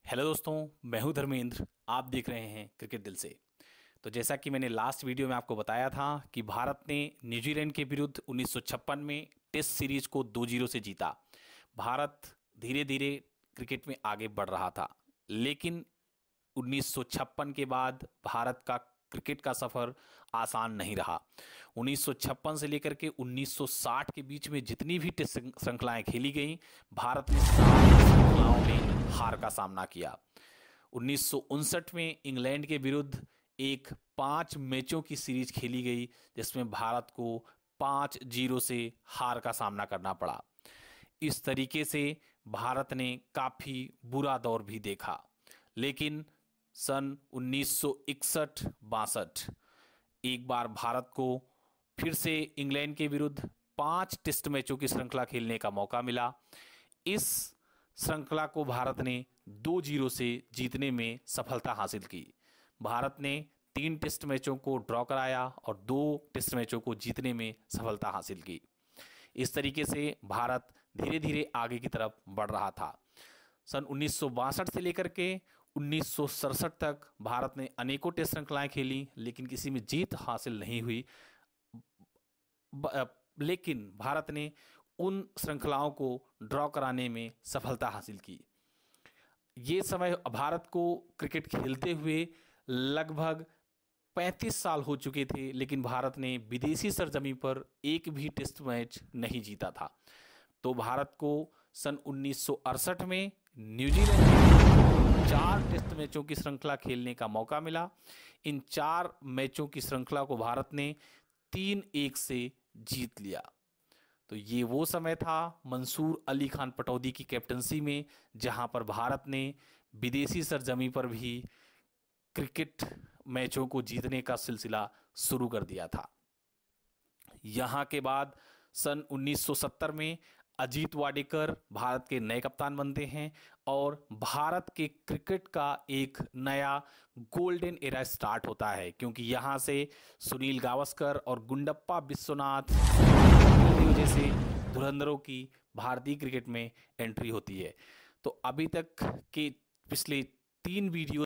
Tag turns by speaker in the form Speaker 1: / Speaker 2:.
Speaker 1: Hello दोस्तों, मैं हूं धर्मेंद्र। आप देख रहे हैं क्रिकेट दिल से। तो जैसा कि मैंने लास्ट वीडियो में आपको बताया था कि भारत ने न्यूजीलैंड के विरुद्ध 1956 में टेस्ट सीरीज को 2-0 से जीता। भारत धीरे धीरे क्रिकेट में आगे बढ़ रहा था, लेकिन 1956 के बाद भारत का क्रिकेट का सफर आसान नहीं रहा। 1956 से लेकर के 1960 के बीच में जितनी भी टेस्ट श्रृंखलाएं खेली गईं, भारत ने सारी श्रृंखलाओं में हार का सामना किया। 1959 में इंग्लैंड के विरुद्ध एक 5 मैचों की सीरीज खेली गई, जिसमें भारत को 5-0 से हार का सामना करना पड़ा। इस तरीके से भारत ने काफी बुरा दौर भी देखा, लेकिन सन 1961-62 एक बार भारत को फिर से इंग्लैंड के विरुद्ध 5 टेस्ट मैचों की श्रृंखला खेलने का मौका मिला। इस श्रृंखला को भारत ने 2-0 से जीतने में सफलता हासिल की। भारत ने 3 टेस्ट मैचों को ड्रॉ कराया और 2 टेस्ट मैचों को जीतने में सफलता हासिल की। इस तरीके से भारत धीरे धीरे आगे की तरफ बढ़ रहा था। सन 1962 से लेकर के 1967 तक भारत ने अनेकों टेस्ट श्रृंखलाएं खेली, लेकिन किसी में जीत हासिल नहीं हुई। लेकिन भारत ने उन श्रृंखलाओं को ड्रॉ कराने में सफलता हासिल की। ये समय भारत को क्रिकेट खेलते हुए लगभग 35 साल हो चुके थे, लेकिन भारत ने विदेशी सरजमीं पर एक भी टेस्ट मैच नहीं जीता था। तो भारत को सन 1968 में न्यूजीलैंड के 4 टेस्ट मैचों की श्रृंखला खेलने का मौका मिला। इन 4 मैचों की श्रृंखला को भारत ने 3-1 से जीत लिया। तो ये वो समय था मंसूर अली खान पटौदी की कैप्टनसी में, जहां पर भारत ने विदेशी सरजमी पर भी क्रिकेट मैचों को जीतने का सिलसिला शुरू कर दिया था। यहां के बाद सन 1970 में अजीत वाडेकर भारत के नए कप्तान बनते हैं और भारत के क्रिकेट का एक नया गोल्डन एरा स्टार्ट होता है, क्योंकि यहाँ से सुनील गावस्कर और गुंडप्पा विश्वनाथ जैसे धुरंधरों की भारतीय क्रिकेट में एंट्री होती है। तो अभी तक के पिछले 3 वीडियो